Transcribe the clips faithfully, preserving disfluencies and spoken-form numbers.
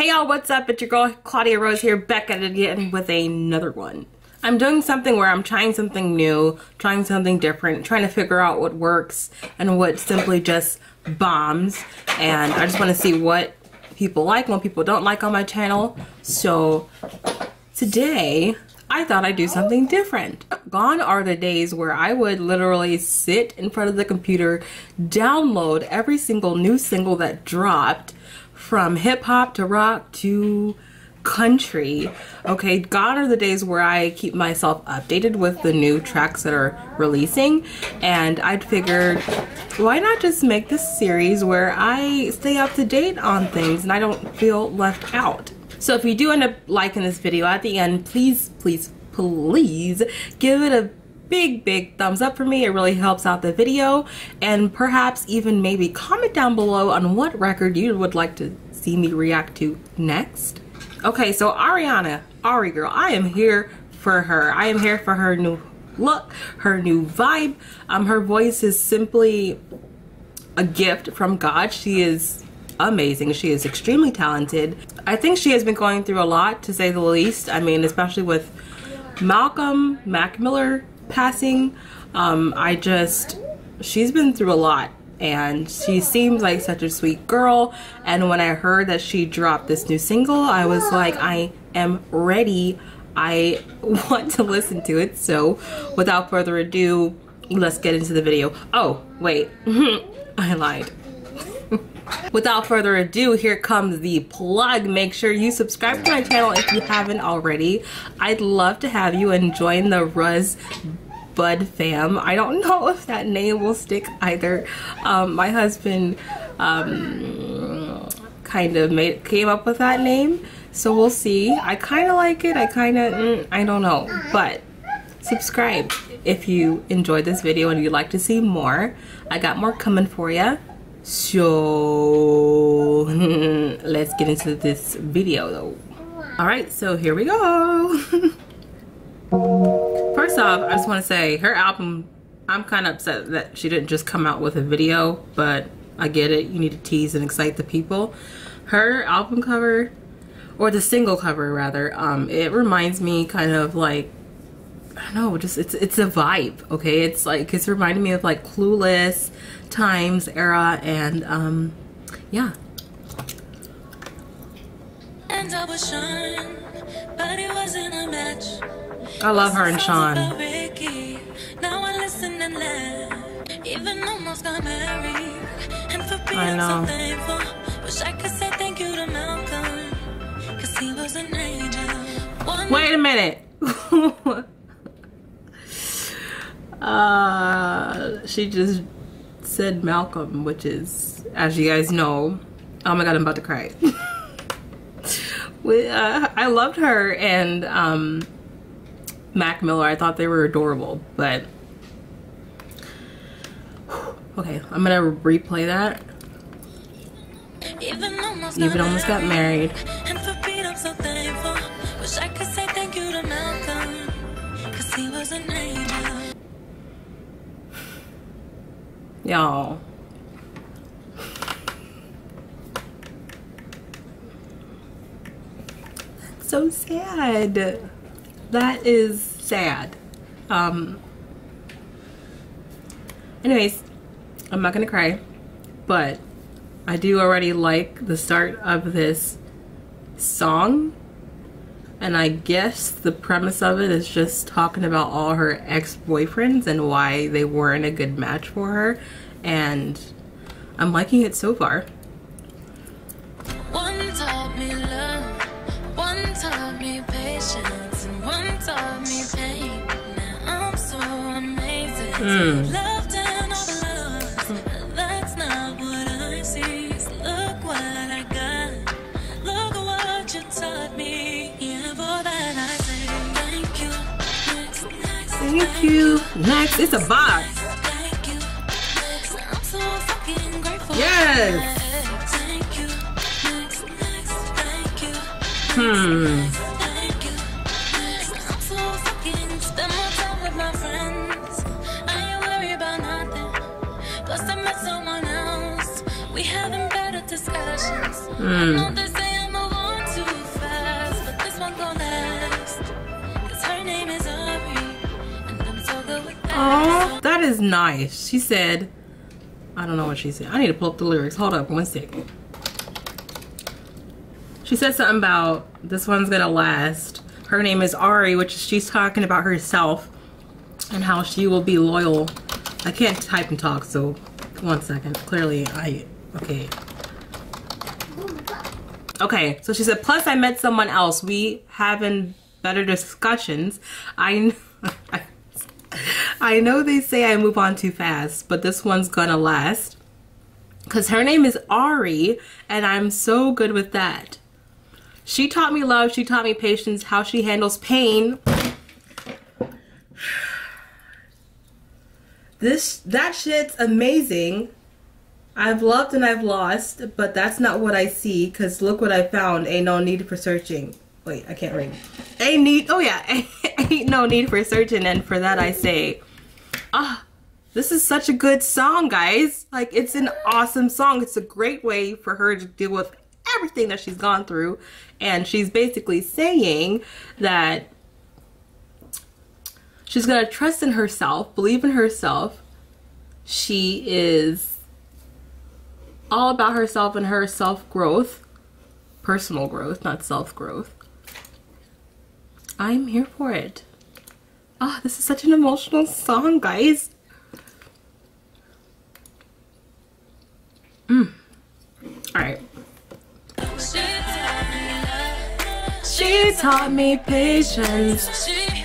Hey y'all, what's up? It's your girl Claudia Rose here, back at it again with another one. I'm doing something where I'm trying something new, trying something different, trying to figure out what works and what simply just bombs. And I just want to see what people like, what people don't like on my channel. So today, I thought I'd do something different. Gone are the days where I would literally sit in front of the computer, download every single new single that dropped, from hip hop to rock to country. Okay, gone are the days where I keep myself updated with the new tracks that are releasing, and I'd figured, why not just make this series where I stay up to date on things and I don't feel left out. So if you do end up liking this video at the end, please, please, please give it a big, big thumbs up for me. It really helps out the video. And perhaps even maybe comment down below on what record you would like to see me react to next. Okay, so Ariana, Ari girl, I am here for her. I am here for her new look, her new vibe. Um, her voice is simply a gift from God. She is amazing. She is extremely talented. I think she has been going through a lot, to say the least. I mean, especially with Malcolm Mac Miller passing. Um, I just, she's been through a lot, and she seems like such a sweet girl. And when I heard that she dropped this new single, I was like, I am ready. I want to listen to it. So without further ado, let's get into the video. Oh, wait, I lied. Without further ado, here comes the plug. Make sure you subscribe to my channel if you haven't already. I'd love to have you and join the Ruz Bud fam. I don't know if that name will stick either. Um, my husband um, kind of made came up with that name, so we'll see. I kind of like it. I kind of, mm, I don't know. But subscribe if you enjoyed this video and you'd like to see more. I got more coming for you. So let's get into this video though. Alright, so here we go. First off, I just want to say her album, I'm kind of upset that she didn't just come out with a video, but I get it. You need to tease and excite the people. Her album cover, or the single cover rather, um, it reminds me kind of like, I don't know, just it's it's a vibe, okay? It's like, it's reminding me of like Clueless times era, and um yeah. And I was Sean, but it wasn't a match. I love her and Sean. Now I listen and laugh, even almost got married. And for being I know. So thankful, wish I could say thank you to Malcolm, cause he was an angel. One Wait a minute. uh she just said Malcolm, which is, as you guys know, oh my god, I'm about to cry. we, uh, I loved her and um, Mac Miller. I thought they were adorable, but okay, I'm gonna replay that. Even almost, Even almost got married. And for Pete, I'm so thankful. Wish I could say thank you to Malcolm, cause he was an angel. Y'all, that's so sad. That is sad. Um anyways, I'm not gonna cry, but I do already like the start of this song, and I guess the premise of it is just talking about all her ex-boyfriends and why they weren't a good match for her, and I'm liking it so far. One taught me love, one taught me patience, and one taught me pain. Now I'm so amazing. Mm. Loved and overloved, that's not what I see. So look what I got, look what you taught me. Yeah, for that I say thank you. Next, next, thank you. Next, it's a box. Thank you. Next, I'm so fucking grateful. Yes. Thank you. Next, next, thank you. Hmm. Thank you. Next, I'm so fucking spend more time with my friends. I ain't worried about nothing. Plus I met someone else. We having better discussions. Mm. I know they say I'm a one that is nice. She said, I don't know what she said. I need to pull up the lyrics. Hold up one second. She said something about this one's gonna last. Her name is Ari, which she's talking about herself and how she will be loyal. I can't type and talk, so one second. Clearly, I, okay. Okay, so she said, plus I met someone else. We having better discussions. I, I know they say I move on too fast, but this one's gonna last. Because her name is Ari, and I'm so good with that. She taught me love, she taught me patience, how she handles pain. This, that shit's amazing. I've loved and I've lost, but that's not what I see, because look what I found. Ain't no need for searching. Wait, I can't read. Ain't need, oh yeah, ain't no need for searching, and for that I say, ah, this is such a good song, guys. Like, it's an awesome song. It's a great way for her to deal with everything that she's gone through, and she's basically saying that she's gonna trust in herself, believe in herself. She is all about herself and her self-growth, personal growth, not self-growth. I'm here for it. Oh, this is such an emotional song, guys. Mm. All right. She taught me patience.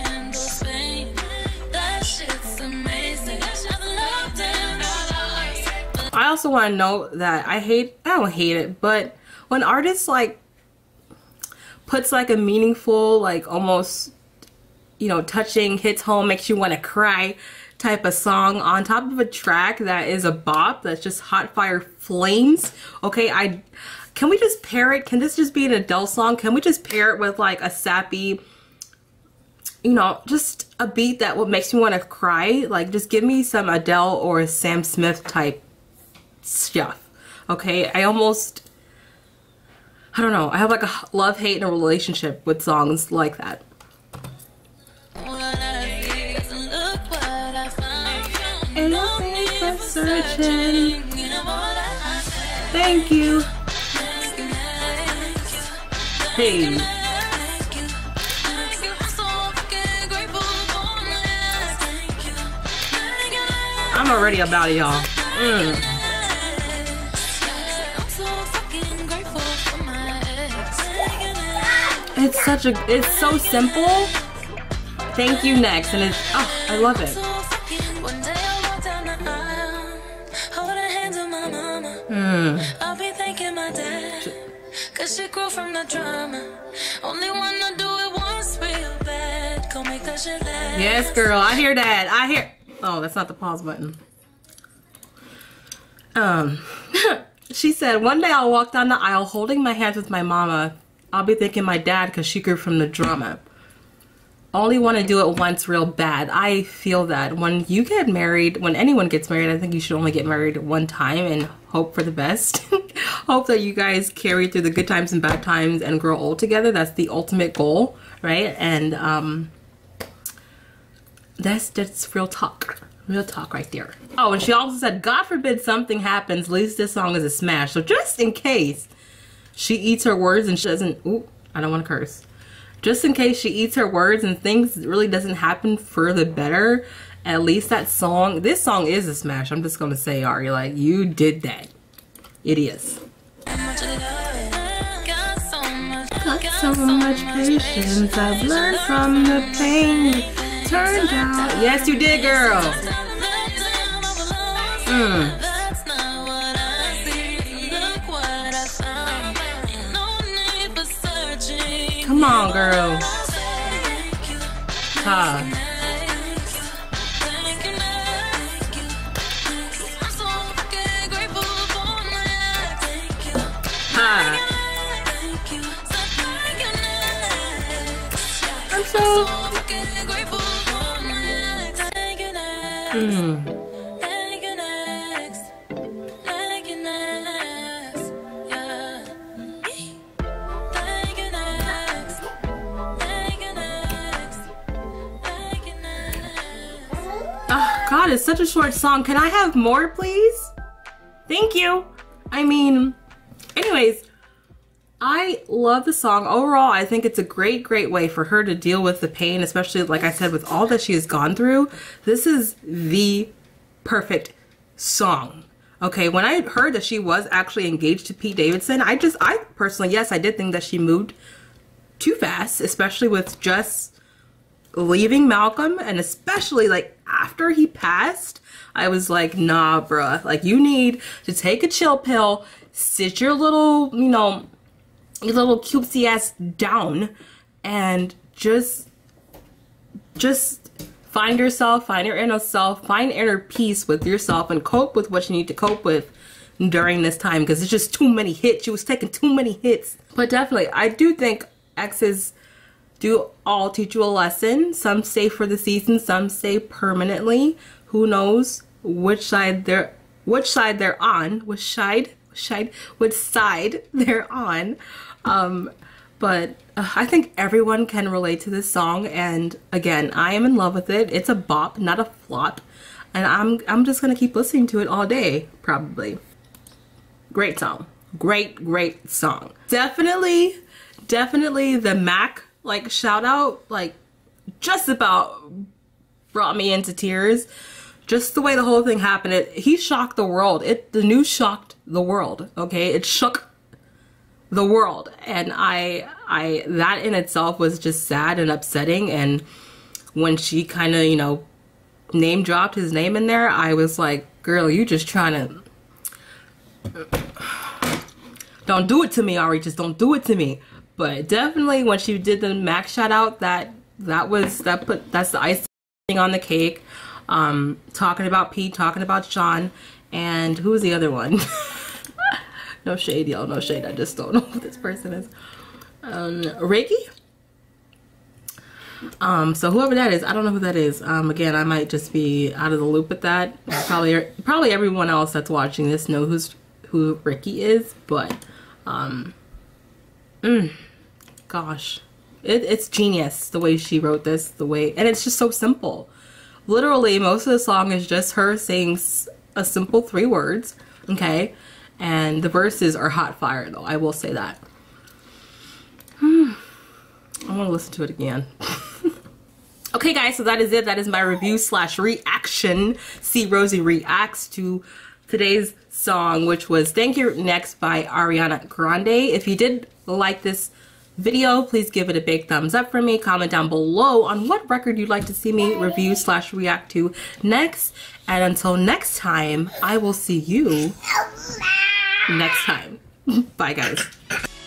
I also want to note that I hate, I don't hate it, but when artists like puts like a meaningful, like almost, you know, touching, hits home, makes you want to cry type of song on top of a track that is a bop, that's just hot fire flames. Okay, I can we just pair it? Can this just be an Adele song? Can we just pair it with like a sappy, you know, just a beat that what makes me want to cry? Like, just give me some Adele or Sam Smith type stuff. Okay, I almost, I don't know, I have like a love-hate in a relationship with songs like that. And I'm searching. Thank you. Hey. I'm already about it, y'all. Mm. It's such a, it's so simple. Thank you, next. And it's, oh, I love it. Mm. I'll be thanking my dad, cause she grew from the drama. Only wanna do it once real bad. Go make that shit last. Yes, girl, I hear that. I hear. Oh, that's not the pause button. Um, she said, one day I'll walk down the aisle holding my hands with my mama. I'll be thanking my dad cause she grew from the drama. Only want to do it once real bad. I feel that when you get married, when anyone gets married, I think you should only get married one time and hope for the best. Hope that you guys carry through the good times and bad times and grow old together. That's the ultimate goal, right? And um, that's that's real talk. Real talk right there. Oh, and she also said, God forbid something happens, at least this song is a smash. So just in case she eats her words and she doesn't, ooh, I don't want to curse. Just in case she eats her words and things really doesn't happen for the better, at least that song, this song is a smash. I'm just gonna say, Ari, like, you did that. It is. Got so much patience, I've learned from the pain. Turned out, yes you did, girl. Mm. Come on, girl. Ha. Ha. I'm so. Hmm. God, it's such a short song. Can I have more, please? Thank you. I mean, anyways, I love the song. Overall, I think it's a great, great way for her to deal with the pain, especially, like I said, with all that she has gone through. This is the perfect song. Okay, when I heard that she was actually engaged to Pete Davidson, I just, I personally, yes, I did think that she moved too fast, especially with just leaving Malcolm, and especially like after he passed, I was like, nah, bruh, like you need to take a chill pill, sit your little, you know, your little cutesy ass down, and just, just find yourself, find your inner self, find inner peace with yourself, and cope with what you need to cope with during this time, because it's just too many hits. She was taking too many hits. But definitely, I do think exes do all teach you a lesson. Some stay for the season, some stay permanently. Who knows which side they're which side they're on, which side, side, which side they're on. Um, but uh, I think everyone can relate to this song, and again, I am in love with it. It's a bop, not a flop, and I'm I'm just gonna keep listening to it all day, probably. Great song, great, great song. Definitely, definitely the Mac like shout out, like just about brought me into tears. Just the way the whole thing happened, it he shocked the world. It the news shocked the world. Okay, it shook the world, and I I that in itself was just sad and upsetting. And when she kind of, you know, name dropped his name in there, I was like, girl, you just trying to don't do it to me, Ari, just don't do it to me. But definitely when she did the Mac shout out, that that was that put that's the icing on the cake. Um talking about Pete, talking about Sean, and who was the other one? No shade, y'all, no shade. I just don't know who this person is. Um, Reiki? Um, so whoever that is, I don't know who that is. Um, again, I might just be out of the loop with that. Probably, probably everyone else that's watching this knows who's who Ricky is, but um, mm, gosh, it, it's genius the way she wrote this, the way, and it's just so simple. Literally, most of the song is just her saying a simple three words, okay? And the verses are hot fire, though. I will say that. Hmm. I want to listen to it again. Okay, guys, so that is it. That is my review slash reaction. See Rosie reacts to today's song, which was Thank You Next by Ariana Grande. If you did like this video, please give it a big thumbs up for me. Comment down below on what record you'd like to see me review slash react to next. And until next time, I will see you next time. Bye, guys.